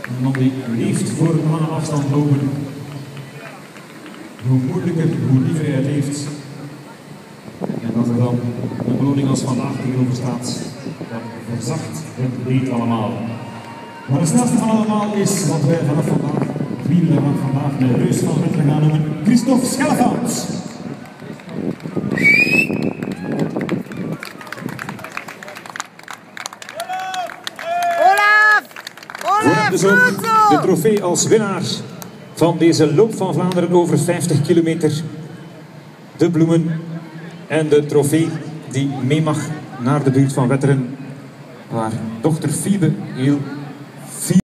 Een man die leeft voor een lange afstand lopen. Hoe moeilijker, hoe liever hij het heeft. En als er dan een beloning als vandaag tegenover staat, dat verzacht het leed allemaal. Maar de snelste van allemaal is wat wij vanaf vandaag, vierde van vandaag, de reus van Wetteren gaan noemen, Christophe Schellevaart. Dus ook de trofee als winnaar van deze Loop van Vlaanderen over 50 kilometer. De bloemen en de trofee die mee mag naar de buurt van Wetteren, waar dochter Fiebe heel